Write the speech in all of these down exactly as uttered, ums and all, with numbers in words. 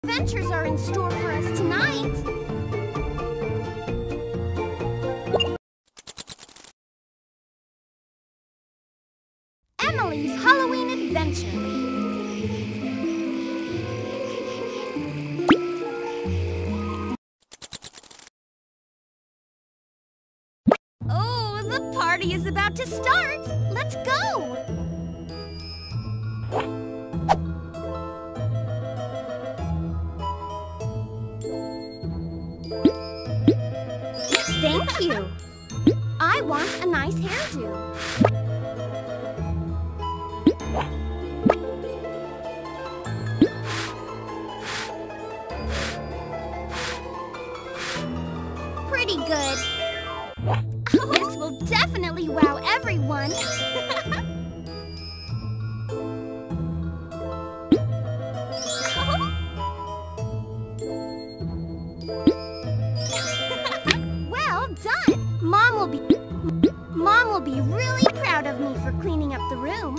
adventures are in store for us tonight. Emily's Halloween Adventure. Oh, the party is about to start. Let's go. Thank you. I want a nice hairdo. Pretty good. This will definitely wow everyone. Well done. Mom will be Mom will be really proud of me for cleaning up the room.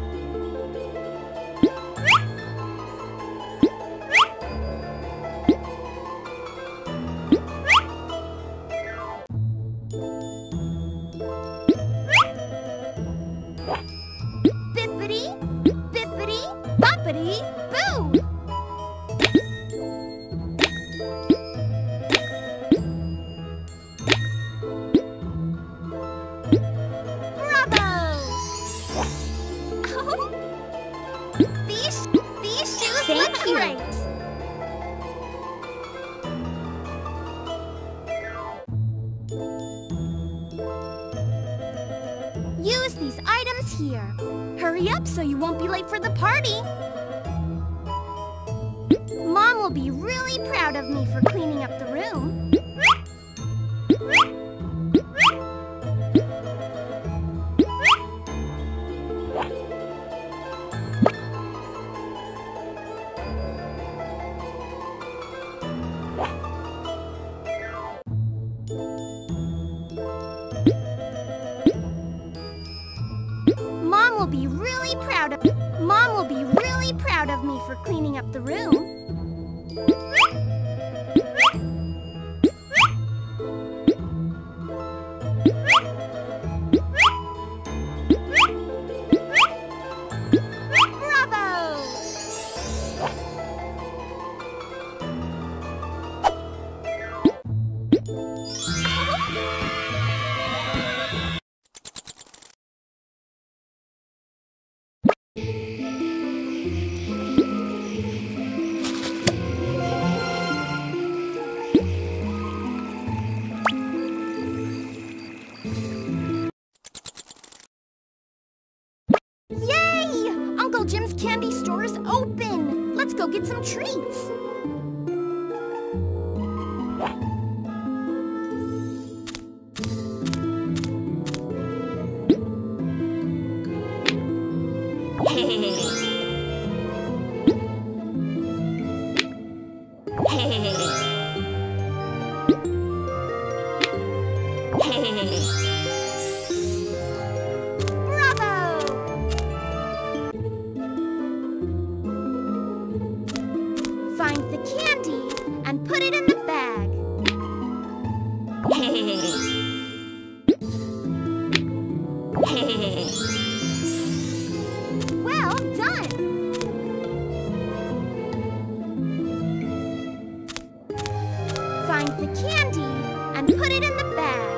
Bippity, bippity, boppity, boo! Bravo! Oh, these, these shoes Thank look you. Great! Use these items here. Hurry up so you won't be late for the party. Mom will be really proud of me for cleaning up the room. Mom will be really proud of Mom will be really proud of me for cleaning up the room. Bravo! Yay! Uncle Jim's candy store is open. Let's go get some treats. Hey. Hey. Hey. Bravo! Find the candy and put it in the bag. Hey. Hey. Well done! Find the candy and put it in the bag.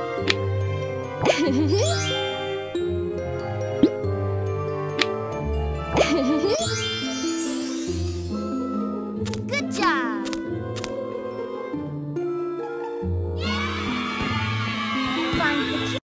Good job! Find the candy.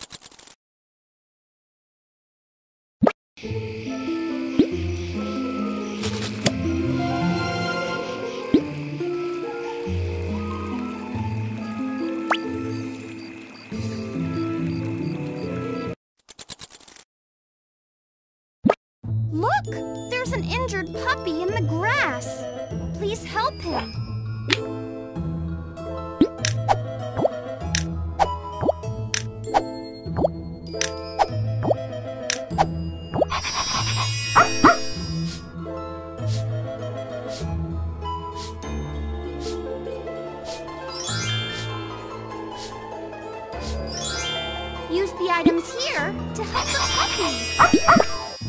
Look! There's an injured puppy in the grass. Please help him. use the items here to help the puppy.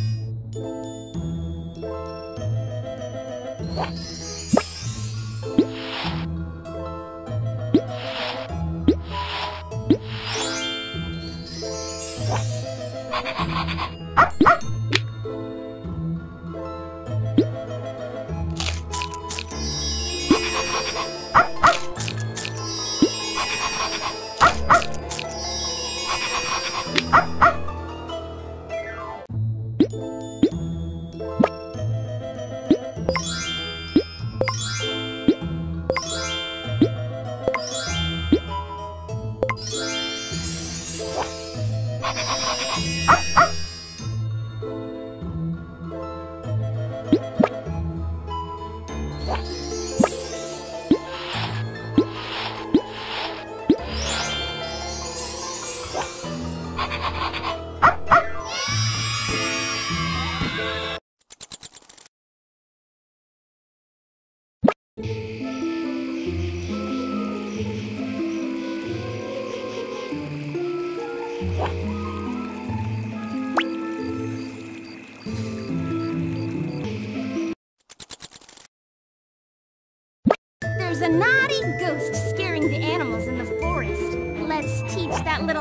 There's a naughty ghost scaring the animals in the forest. Let's teach that little...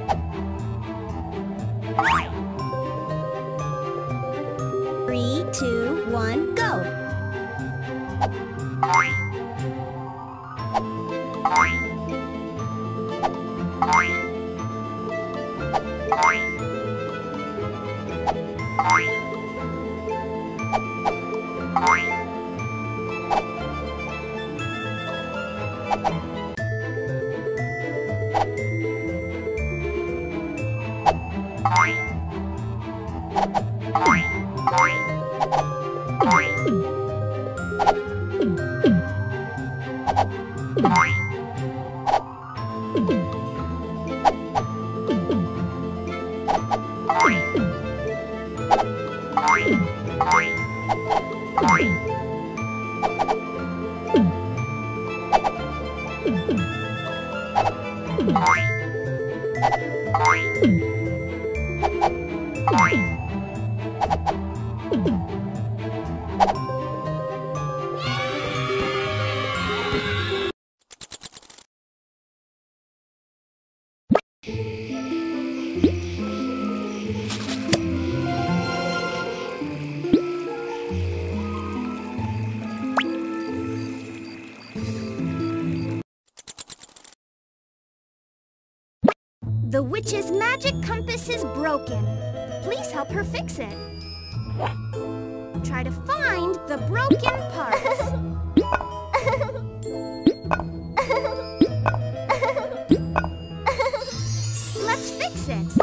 Three, two, one, go! The witch's magic compass is broken. Please help her fix it. Try to find the broken parts. Let's fix it.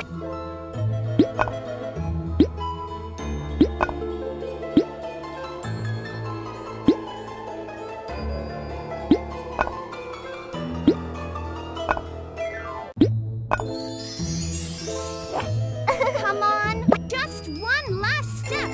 Come on, just one last step.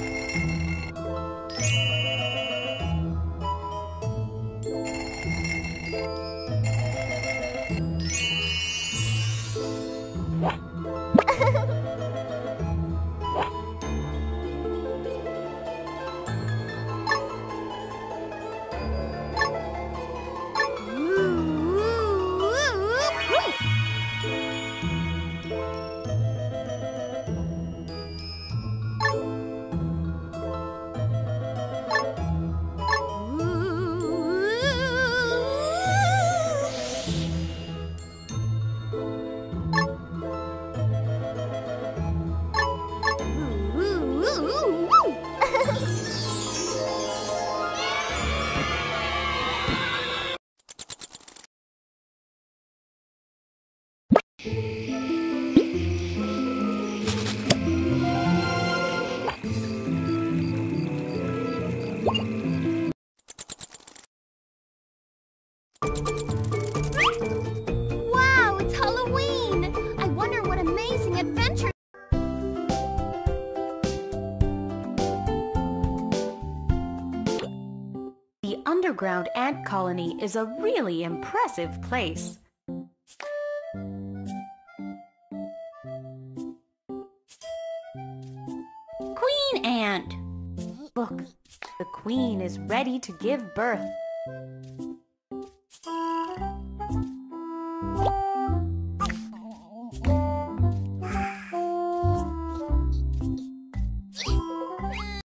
Wow, it's Halloween! I wonder what amazing adventure... The underground ant colony is a really impressive place. queen ant. Look, the queen is ready to give birth.